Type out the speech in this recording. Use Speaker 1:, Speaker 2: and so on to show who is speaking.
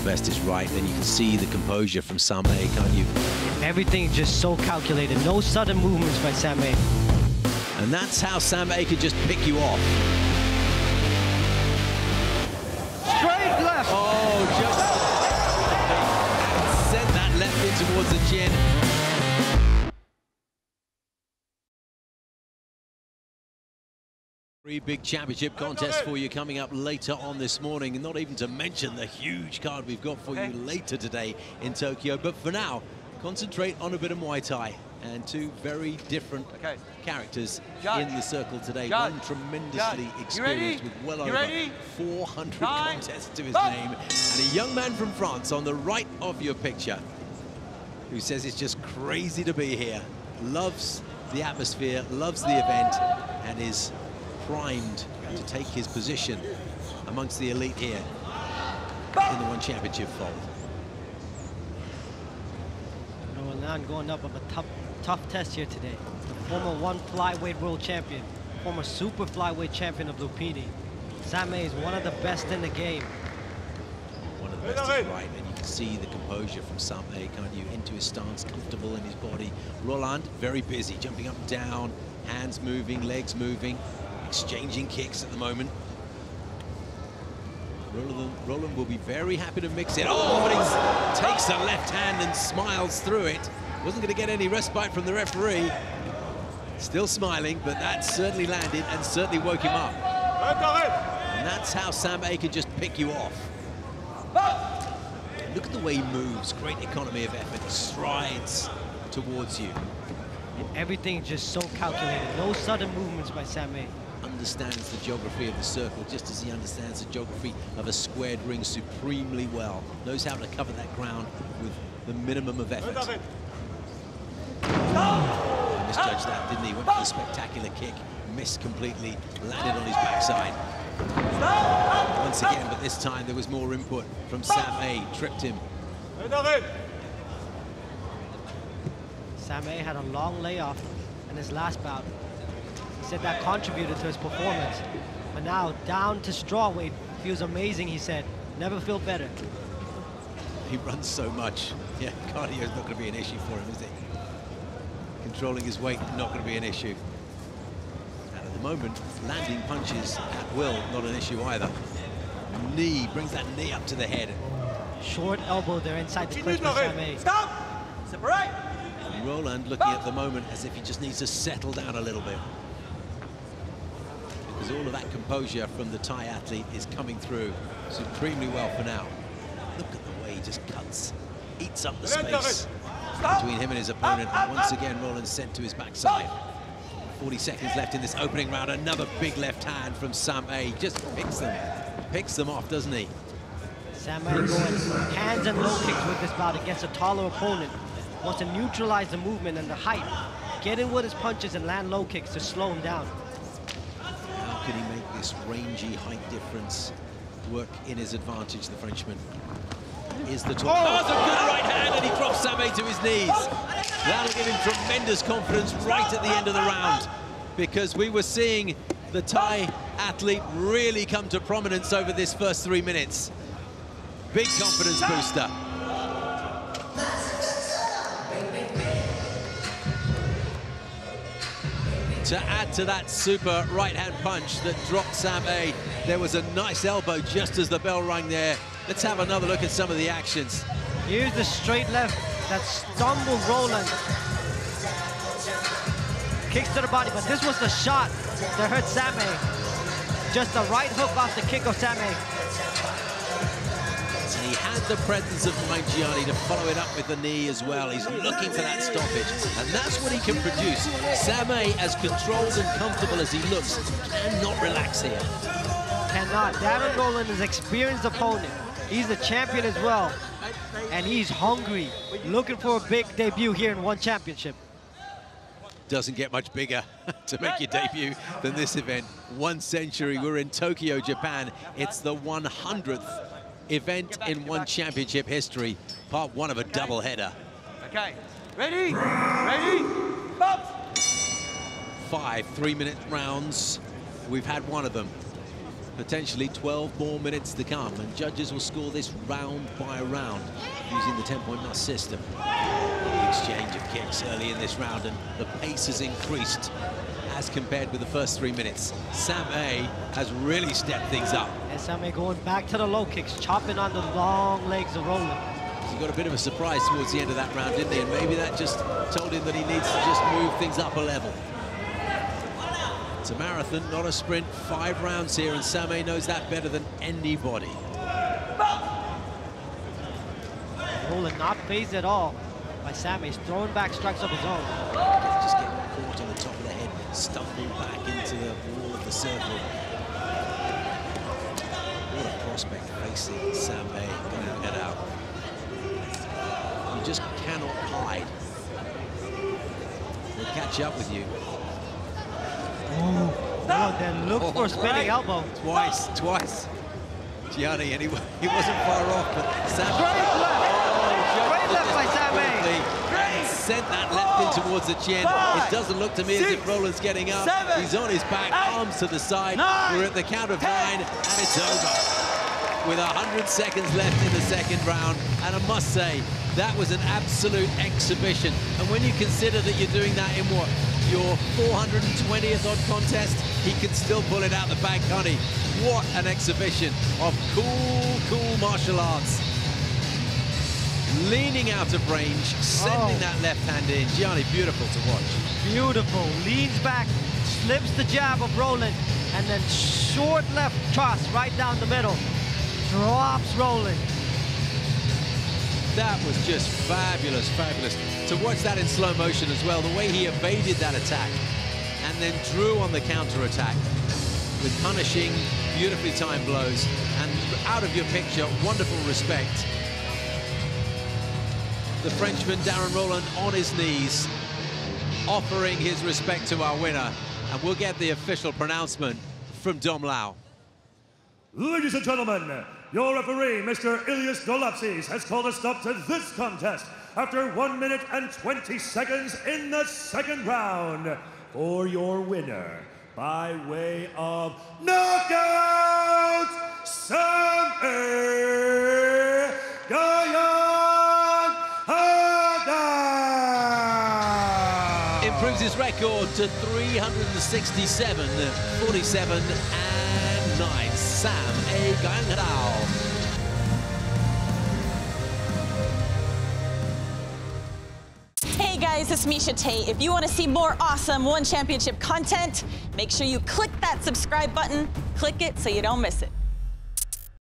Speaker 1: vest is right, then you can see the composure from Samé, can't you?
Speaker 2: Everything just so calculated. No sudden movements by Samé.
Speaker 1: And that's how Samé could just pick you off.
Speaker 2: Straight left.
Speaker 1: Oh, just sent that left in towards the chin. Three big championship contests for you coming up later on this morning, and not even to mention the huge card we've got for you later today in Tokyo. But for now, concentrate on a bit of Muay Thai, and two very different characters in the circle today. One tremendously experienced with well over 400 contests to his name, and a young man from France on the right of your picture who says it's just crazy to be here, loves the atmosphere, loves the event, and is primed to take his position amongst the elite here in the One Championship fold.
Speaker 2: Rolland going up of a tough test here today. The former one flyweight world champion, former super flyweight champion of Lupini. Samé is one of the best in the game.
Speaker 1: One of the best is right, and you can see the composure from Samé, can't you? Into his stance, comfortable in his body. Rolland, very busy, jumping up and down, hands moving, legs moving, exchanging kicks at the moment. Rolland will be very happy to mix it. Oh, but he takes a left hand and smiles through it. Wasn't going to get any respite from the referee. Still smiling, but that certainly landed and certainly woke him up. And that's how Samé can just pick you off. Look at the way he moves. Great economy of effort. He strides towards you.
Speaker 2: And everything just so calculated. No sudden movements by Samé.
Speaker 1: Understands the geography of the circle just as he understands the geography of a squared ring supremely well. Knows how to cover that ground with the minimum of effort. Misjudged that, didn't he? Went for the spectacular kick, missed completely, landed on his backside. Once again, but this time there was more input from Samé, tripped him.
Speaker 2: Samé had a long layoff in his last bout. He said that contributed to his performance. But now, down to strawweight, feels amazing, he said. Never feel better.
Speaker 1: He runs so much. Yeah, cardio is not going to be an issue for him, is it? Controlling his weight, not going to be an issue. And at the moment, landing punches at will, not an issue either. Knee, brings that knee up to the head.
Speaker 2: Short elbow there inside the clinch by Samé.
Speaker 3: Stop! Separate!
Speaker 1: And Rolland looking at the moment as if he just needs to settle down a little bit. Because all of that composure from the Thai athlete is coming through supremely well for now. Look at the way he just cuts, eats up the space between him and his opponent. And once again, Rolland sent to his backside. 40 seconds left in this opening round. Another big left hand from Samé. Just picks them off, doesn't he?
Speaker 2: Samé going hands and low kicks with this bout against a taller opponent. Wants to neutralize the movement and the height. Get in with his punches and land low kicks to slow him down.
Speaker 1: How can he make this rangy height difference work in his advantage, the Frenchman? Is the top. Oh, that's a good right hand, and he drops Samé to his knees. That'll give him tremendous confidence right at the end of the round, because we were seeing the Thai athlete really come to prominence over this first 3 minutes. Big confidence booster. To add to that super right-hand punch that dropped Samé, there was a nice elbow just as the bell rang there. Let's have another look at some of the actions.
Speaker 2: Here's the straight left that stumbled Rolland. Kicks to the body, but this was the shot that hurt Samé. Just a right hook off the kick of Samé.
Speaker 1: And he had the presence of Mangiani to follow it up with the knee as well. He's looking for that stoppage, and that's what he can produce. Samé, as controlled and comfortable as he looks, cannot relax here.
Speaker 2: Cannot. Daren Rolland is an experienced opponent. He's the champion as well, and he's hungry, looking for a big debut here in One Championship.
Speaker 1: Doesn't get much bigger to make your debut than this event. 1 century. We're in Tokyo, Japan. It's the 100th event in One Championship history, part 1 of a double-header.
Speaker 3: Okay, ready, ready, box.
Speaker 1: 5 3-minute rounds. We've had one of them. Potentially 12 more minutes to come, and judges will score this round by round using the 10-point must system. The exchange of kicks early in this round, and the pace has increased as compared with the first 3 minutes. Sam A has really stepped things up.
Speaker 2: And Sam A going back to the low kicks, chopping on the long legs of Rolland.
Speaker 1: He got a bit of a surprise towards the end of that round, didn't he? And maybe that just told him that he needs to just move things up a level. It's a marathon, not a sprint. 5 rounds here, and Sam A knows that better than anybody.
Speaker 2: Rolland not phased at all by Sam A. He's throwing back strikes of his own.
Speaker 1: Just getting caught on the top of the head, stumbled back into the wall of the circle. What a prospect facing Sam A. Gaiyanghadao. You just cannot hide. They'll catch up with you.
Speaker 2: Oh, then look for a spinning elbow.
Speaker 1: Twice. Gianni, and he wasn't far off, but Sam...
Speaker 2: Great left by Sam A.
Speaker 1: Sent that left in towards the chin. It doesn't look to me as if Rolland's getting up. He's on his back, arms to the side. We're at the count of 9, and it's over. With 100 seconds left in the second round, and I must say, that was an absolute exhibition. And when you consider that you're doing that in what, your 420th odd contest, he can still pull it out the bag, can't he? What an exhibition of cool martial arts. Leaning out of range, sending that left hand in. Gianni, beautiful to watch.
Speaker 2: Beautiful. Leans back, slips the jab of Rolland, and then short left cross right down the middle. Drops Rolland.
Speaker 1: That was just fabulous. To watch that in slow motion as well, the way he evaded that attack and then drew on the counter-attack with punishing, beautifully timed blows, and out of your picture, wonderful respect. The Frenchman, Daren Rolland, on his knees, offering his respect to our winner, and we'll get the official pronouncement from Dom Lau.
Speaker 4: Ladies and gentlemen, your referee, Mr. Ilyas Golapsis, has called a stop to this contest after 1 minute and 20 seconds in the second round. For your winner, by way of knockout, Sam A. Gaiyanghadao!
Speaker 1: Improves his record to 367, 47 and 9. Sam A. Gaiyanghadao.
Speaker 5: Hey guys, it's Misha Tate. If you want to see more awesome One Championship content, make sure you click that subscribe button. Click it so you don't miss it.